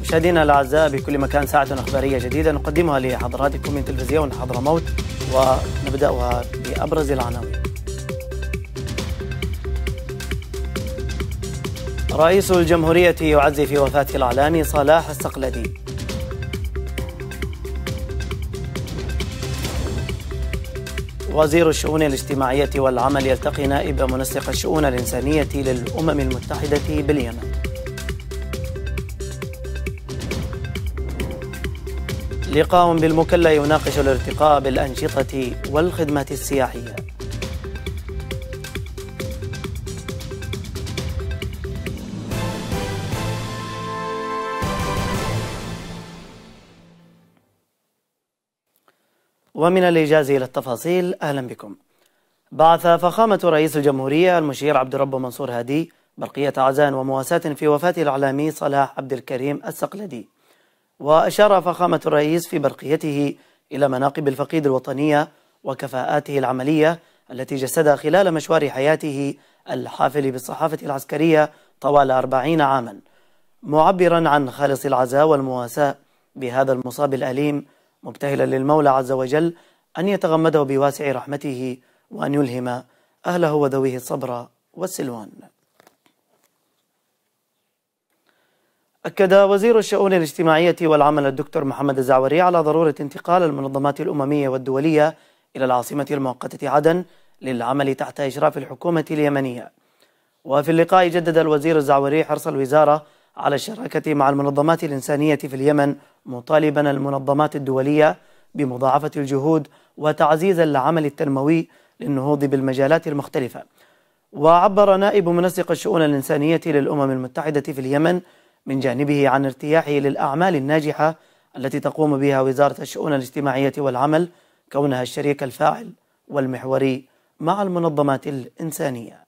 مشاهدينا الأعزاء بكل مكان، ساعة أخبارية جديدة نقدمها لحضراتكم من تلفزيون حضرموت، ونبدأها بأبرز العناوين. رئيس الجمهورية يعزي في وفاة الإعلامي صلاح الصقلدي. وزير الشؤون الاجتماعية والعمل يلتقي نائب منسق الشؤون الإنسانية للأمم المتحدة باليمن. لقاء بالمكلا يناقش الارتقاء بالأنشطة والخدمات السياحية. ومن الإيجاز إلى التفاصيل، أهلا بكم. بعث فخامة رئيس الجمهورية المشير عبد الرب منصور هادي برقية عزاء ومواساة في وفاة الإعلامي صلاح عبد الكريم الصقلدي. وأشار فخامة الرئيس في برقيته إلى مناقب الفقيد الوطنية وكفاءاته العملية التي جسدها خلال مشوار حياته الحافل بالصحافة العسكرية طوال 40 عاما، معبرا عن خالص العزاء والمواساة بهذا المصاب الأليم، مبتهلا للمولى عز وجل أن يتغمده بواسع رحمته وأن يلهم أهله وذويه الصبر والسلوان. أكد وزير الشؤون الاجتماعية والعمل الدكتور محمد الزعوري على ضرورة انتقال المنظمات الأممية والدولية إلى العاصمة المؤقتة عدن للعمل تحت إشراف الحكومة اليمنية. وفي اللقاء جدد الوزير الزعوري حرص الوزارة على الشراكة مع المنظمات الإنسانية في اليمن، مطالبا المنظمات الدولية بمضاعفة الجهود وتعزيز العمل التنموي للنهوض بالمجالات المختلفة. وعبر نائب منسق الشؤون الإنسانية للأمم المتحدة في اليمن من جانبه عن ارتياحه للأعمال الناجحة التي تقوم بها وزارة الشؤون الاجتماعية والعمل، كونها الشريك الفاعل والمحوري مع المنظمات الإنسانية.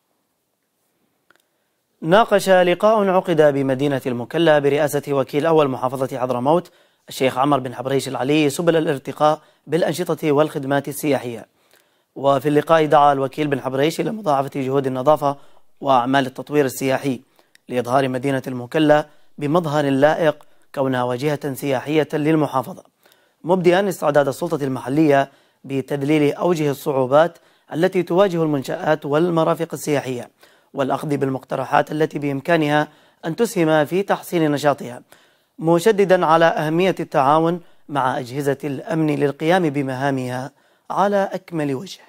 ناقش لقاء عقد بمدينة المكلا برئاسة وكيل أول محافظة حضرموت الشيخ عمر بن حبريش العلي سبل الارتقاء بالأنشطة والخدمات السياحية. وفي اللقاء دعا الوكيل بن حبريش إلى مضاعفة جهود النظافة وأعمال التطوير السياحي لإظهار مدينة المكلا بمظهر لائق كونها واجهة سياحية للمحافظة، مبدئا استعداد السلطة المحلية بتذليل أوجه الصعوبات التي تواجه المنشآت والمرافق السياحية، والأخذ بالمقترحات التي بإمكانها أن تسهم في تحسين نشاطها، مشددا على أهمية التعاون مع أجهزة الأمن للقيام بمهامها على أكمل وجه.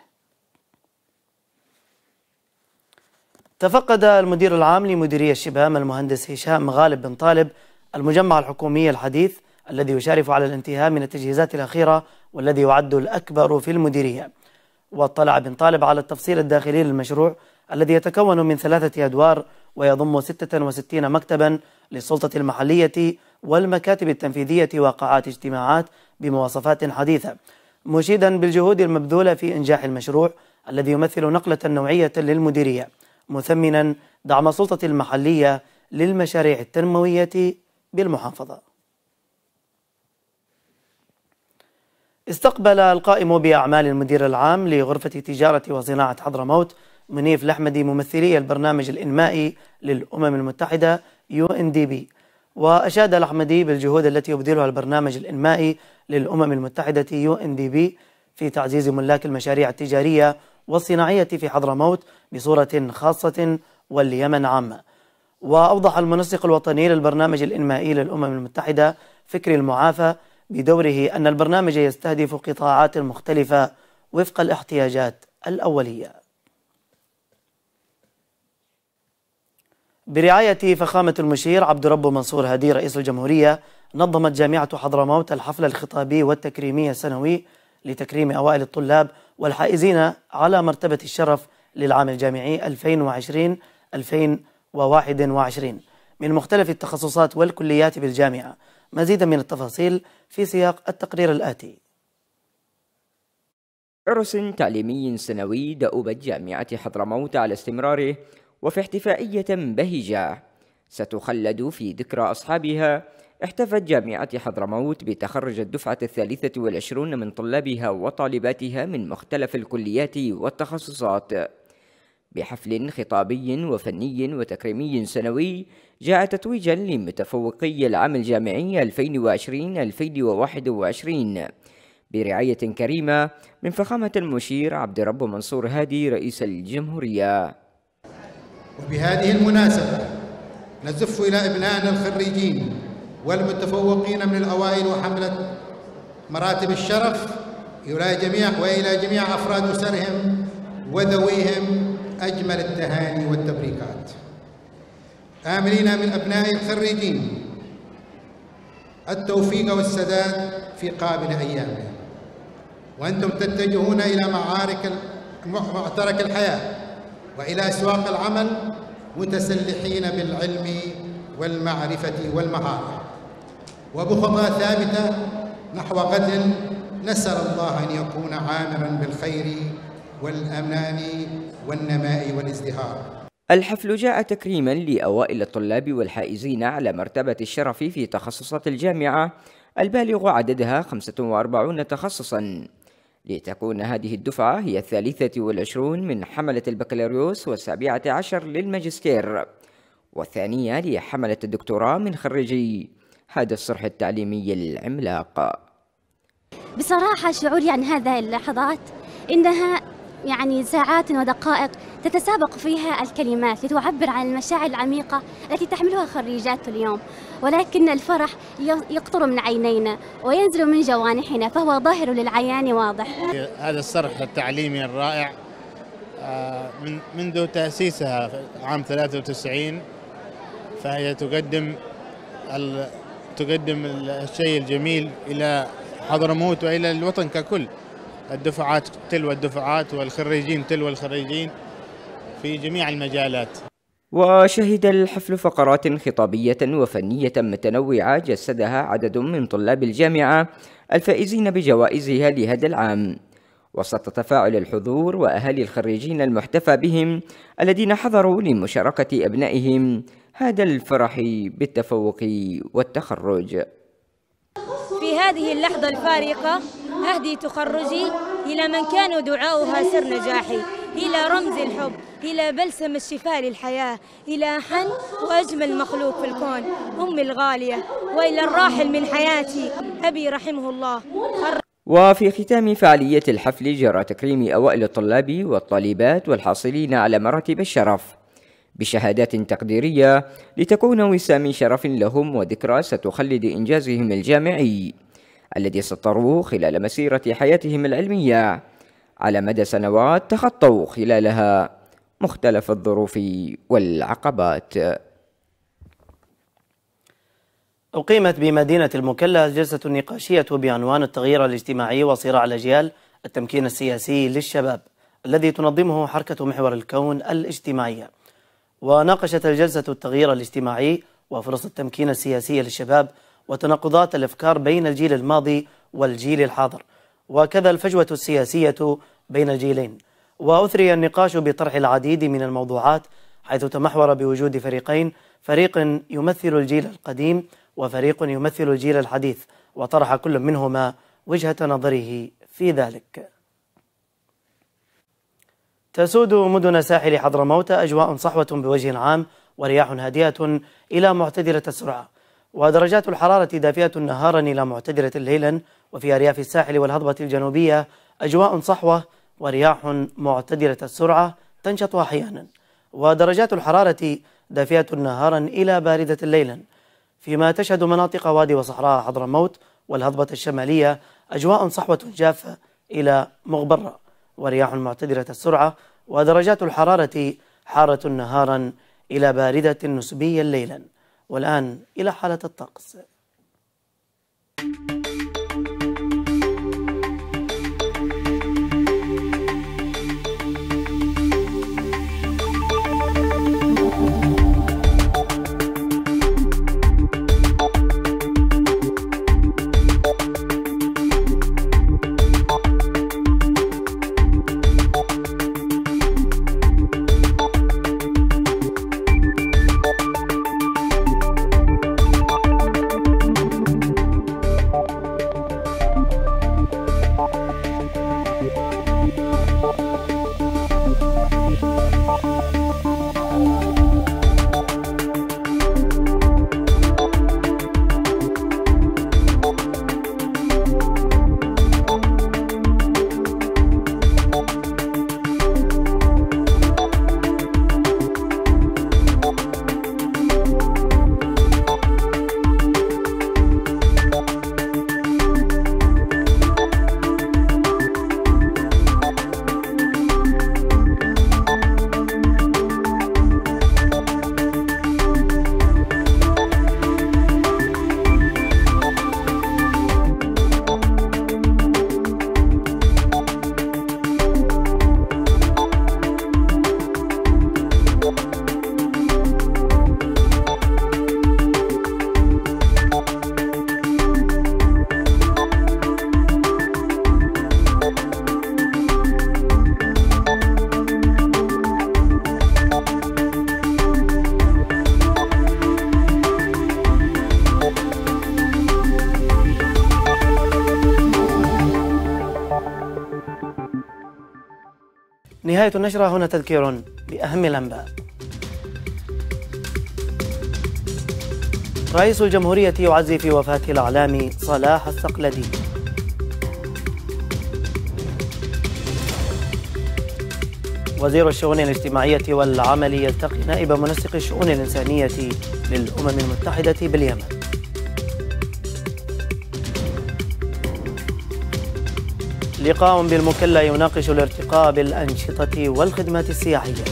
تفقد المدير العام لمديرية الشبام المهندس هشام غالب بن طالب المجمع الحكومي الحديث الذي يشارف على الانتهاء من التجهيزات الأخيرة والذي يعد الأكبر في المديرية. واطلع بن طالب على التفصيل الداخلي للمشروع الذي يتكون من 3 أدوار ويضم 66 مكتبا للسلطة المحلية والمكاتب التنفيذية وقاعات اجتماعات بمواصفات حديثة، مشيدا بالجهود المبذولة في إنجاح المشروع الذي يمثل نقلة نوعية للمديرية، مثمنا دعم السلطة المحلية للمشاريع التنموية بالمحافظة. استقبل القائم بأعمال المدير العام لغرفة تجارة وصناعة حضرموت منيف الأحمدي ممثلي البرنامج الإنمائي للأمم المتحدة UNDP، وأشاد الأحمدي بالجهود التي يبذلها البرنامج الإنمائي للأمم المتحدة UNDP في تعزيز ملاك المشاريع التجارية والصناعية في حضرموت بصورة خاصة واليمن عامة. وأوضح المنسق الوطني للبرنامج الإنمائي للأمم المتحدة فكري المعافى بدوره أن البرنامج يستهدف قطاعات مختلفة وفق الاحتياجات الأولية. برعاية فخامة المشير عبد الرب منصور هادي رئيس الجمهورية، نظمت جامعة حضرموت الحفل الخطابي والتكريمي السنوي لتكريم أوائل الطلاب والحائزين على مرتبة الشرف للعام الجامعي 2020-2021 من مختلف التخصصات والكليات بالجامعة. مزيدا من التفاصيل في سياق التقرير الآتي. عرس تعليمي سنوي دأبت جامعة حضرموت على استمراره وفي احتفائية بهجة ستخلد في ذكرى أصحابها. احتفت جامعة حضرموت بتخرج الدفعة 23 من طلابها وطالباتها من مختلف الكليات والتخصصات بحفل خطابي وفني وتكريمي سنوي جاء تتويجا لمتفوقي العام الجامعي 2020-2021 برعاية كريمة من فخامة المشير عبد رب منصور هادي رئيس الجمهورية. وبهذه المناسبة نزف إلى أبنائنا الخريجين والمتفوقين من الأوائل وحملة مراتب الشرف وإلى جميع أفراد أسرهم وذويهم أجمل التهاني والتبريكات، آملين من أبناء الخريجين التوفيق والسداد في قابل أيامهم، وأنتم تتجهون إلى معترك الحياة وإلى أسواق العمل متسلحين بالعلم والمعرفة والمهارة وبخطى ثابتة نحو غد نسأل الله أن يكون عامراً بالخير والأمان والنماء والازدهار. الحفل جاء تكريما لأوائل الطلاب والحائزين على مرتبة الشرف في تخصصات الجامعة البالغ عددها 45 تخصصا، لتكون هذه الدفعة هي 23 من حملة البكالوريوس و17 للماجستير، والثانية لحملة الدكتوراه من خريجي هذا الصرح التعليمي العملاق. بصراحة شعوري عن هذه اللحظات إنها ساعات ودقائق تتسابق فيها الكلمات لتعبر عن المشاعر العميقة التي تحملها خريجات اليوم، ولكن الفرح يقطر من عينينا وينزل من جوانحنا فهو ظاهر للعيان واضح. هذا الصرح التعليمي الرائع منذ تأسيسها في عام 93 فهي تقدم الشيء الجميل إلى حضرموت وإلى الوطن ككل، الدفعات تلو الدفعات والخريجين تلو الخريجين في جميع المجالات. وشهد الحفل فقرات خطابية وفنية متنوعة جسدها عدد من طلاب الجامعة الفائزين بجوائزها لهذا العام، وسط تفاعل الحضور وأهالي الخريجين المحتفى بهم الذين حضروا لمشاركة أبنائهم هذا الفرح بالتفوق والتخرج. في هذه اللحظة الفارقة أهدي تخرجي إلى من كانوا دعاؤها سر نجاحي، إلى رمز الحب، إلى بلسم الشفاء للحياة، إلى أحن وأجمل مخلوق في الكون أمي الغالية، وإلى الراحل من حياتي أبي رحمه الله. وفي ختام فعالية الحفل جرى تكريم أوائل الطلاب والطالبات والحاصلين على مراتب الشرف بشهادات تقديرية لتكون وسام شرف لهم وذكرى ستخلد إنجازهم الجامعي الذي سطروه خلال مسيرة حياتهم العلمية على مدى سنوات تخطوا خلالها مختلف الظروف والعقبات. أقيمت بمدينة المكلا جلسة نقاشية بعنوان التغيير الاجتماعي وصراع الأجيال، التمكين السياسي للشباب، الذي تنظمه حركة محور الكون الاجتماعية. وناقشت الجلسة التغيير الاجتماعي وفرص التمكين السياسي للشباب وتناقضات الأفكار بين الجيل الماضي والجيل الحاضر، وكذا الفجوة السياسية بين الجيلين. وأثري النقاش بطرح العديد من الموضوعات، حيث تمحور بوجود فريقين، فريق يمثل الجيل القديم وفريق يمثل الجيل الحديث، وطرح كل منهما وجهة نظره في ذلك. تسود مدن ساحل حضرموت أجواء صحوة بوجه عام ورياح هادئة إلى معتدلة السرعة، ودرجات الحرارة دافئة نهارا إلى معتدلة ليلا. وفي أرياف الساحل والهضبة الجنوبية أجواء صحوة ورياح معتدلة السرعة تنشط أحيانا، ودرجات الحرارة دافئة نهارا إلى باردة ليلا. فيما تشهد مناطق وادي وصحراء حضرموت والهضبة الشمالية أجواء صحوة جافة إلى مغبرة ورياح معتدلة السرعة، ودرجات الحرارة حارة نهارا إلى باردة نسبيا ليلا. والآن إلى حالة الطقس. نهاية النشرة. هنا تذكير بأهم الأنباء. رئيس الجمهورية يعزي في وفاة الإعلامي صلاح الصقلدي. وزير الشؤون الاجتماعية والعمل يلتقي نائب منسق الشؤون الإنسانية للأمم المتحدة باليمن. لقاء بالمكلا يناقش الارتقاء بالأنشطة والخدمات السياحية.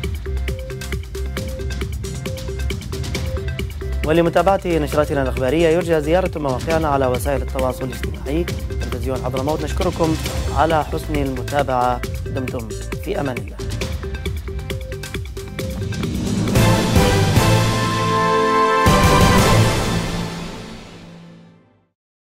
ولمتابعة نشراتنا الأخبارية يرجى زيارة مواقعنا على وسائل التواصل الاجتماعي. تلفزيون حضرموت نشكركم على حسن المتابعة. دمتم في أمان الله.